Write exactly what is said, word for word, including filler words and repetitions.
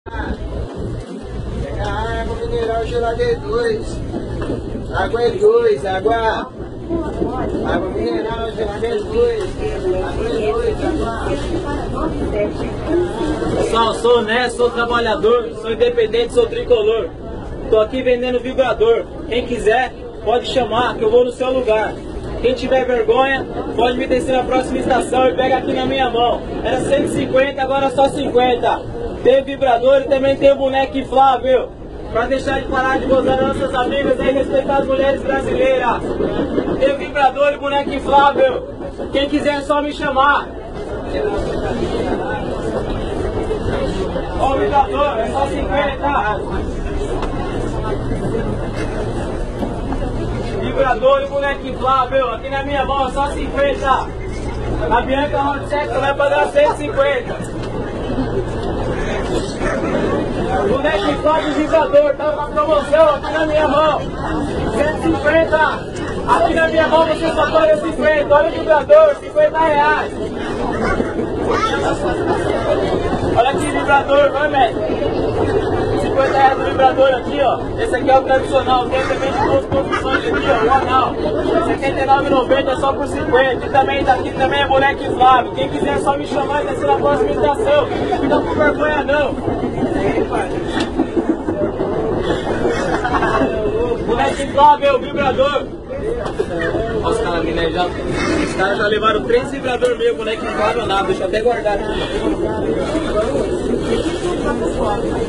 Pega a água mineral geladeira dois. Água é dois, água. Água mineral geladeira dois. Água é dois, água. Pessoal, sou honesto, sou trabalhador, sou independente, sou tricolor. Tô aqui vendendo vibrador. Quem quiser, pode chamar que eu vou no seu lugar. Quem tiver vergonha, pode me descer na próxima estação e pega aqui na minha mão. Era cento e cinquenta, agora só cinquenta. Tem vibrador e também tem o boneco inflável. Pra deixar de parar de gozar das nossas amigas e respeitar as mulheres brasileiras. Tem vibrador e boneco inflável. Quem quiser é só me chamar. Ó o vibrador, é só cinquenta. Vibrador e boneco inflável, aqui na minha mão é só cinquenta. A Bianca Hot Sex vai pagar cento e cinquenta. Boneco inflável e vibrador, tá na promoção aqui na minha mão. cento e cinquenta. Aqui na minha mão você só paga cinquenta. Olha o vibrador, cinquenta reais. Olha aqui o vibrador, vai, mestre. cinquenta reais o vibrador aqui, ó. Esse aqui é o tradicional, tem também de duas posições aqui, ó, o anal. setenta e nove reais e noventa centavos é só por cinquenta. E também daqui também é boneco inflável. Quem quiser é só me chamar e descer na próxima estação. Não dá por vergonha não. Boneco inflável, vibrador. Olha os caras vindo aí já. Os caras já levaram três vibradores meio, boneco inflável nada. Deixa eu até guardar aqui.